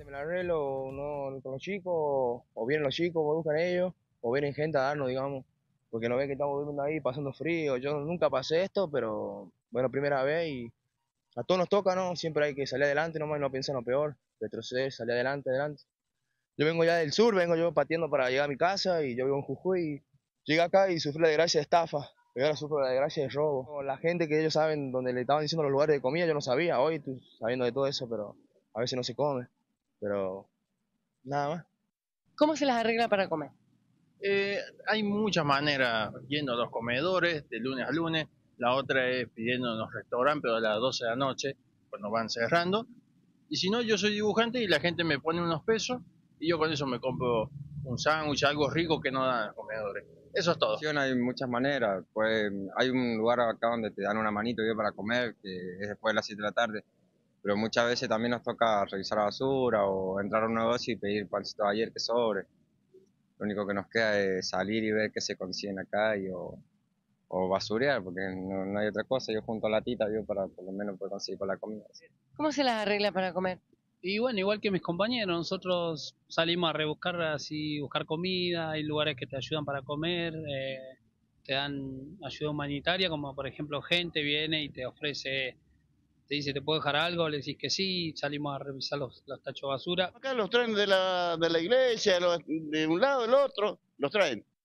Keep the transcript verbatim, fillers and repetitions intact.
Me la arreglo no, con los chicos, o vienen los chicos, me buscan ellos, o vienen gente a darnos, digamos, porque no ven que estamos durmiendo ahí pasando frío. Yo nunca pasé esto, pero bueno, primera vez y a todos nos toca, ¿no? Siempre hay que salir adelante, nomás y no pensar en lo peor, retroceder, salir adelante, adelante. Yo vengo ya del sur, vengo yo pateando para llegar a mi casa y yo vivo en Jujuy. Y llegué acá y sufrí la desgracia de estafa, pero ahora sufro la desgracia de robo. La gente que ellos saben donde le estaban diciendo los lugares de comida, yo no sabía, hoy estoy sabiendo de todo eso, pero a veces no se come. Pero nada más. ¿Cómo se las arregla para comer? Eh, hay muchas maneras, yendo a los comedores de lunes a lunes, la otra es pidiendo en los restaurantes, pero a las doce de la noche, cuando van cerrando. Y si no, yo soy dibujante y la gente me pone unos pesos y yo con eso me compro un sándwich, algo rico que no dan en los comedores. Eso es todo. Hay muchas maneras, pues hay un lugar acá donde te dan una manito yo para comer, que es después de las siete de la tarde, pero muchas veces también nos toca revisar la basura o entrar a un negocio y pedir pancito de ayer que sobre. Lo único que nos queda es salir y ver qué se consiguen acá y, o, o basurear, porque no, no hay otra cosa. Yo junto a la tita yo para por lo menos poder conseguir con la comida. ¿Cómo se las arregla para comer? Y bueno, igual que mis compañeros, nosotros salimos a rebuscar así, buscar comida, hay lugares que te ayudan para comer, eh, te dan ayuda humanitaria, como por ejemplo gente viene y te ofrece, te dice, ¿te puedo dejar algo? Le decís que sí, salimos a revisar los, los tachos de basura. Acá los traen de la, de la iglesia, los- de un lado del otro, los traen.